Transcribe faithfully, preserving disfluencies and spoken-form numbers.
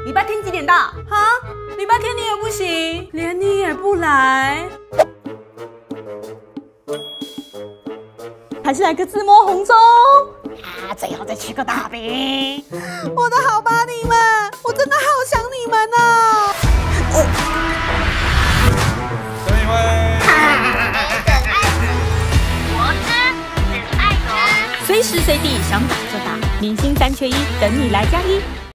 礼拜天几点到？哈？礼拜天你也不行，连你也不来。还是来个自摸红中啊！最后再吃个大饼。 我的好巴黎们，我真的好想你们哦！ 等一会。 我知，只爱吃。 随时随地想打就打，明星三缺一，等你来加一。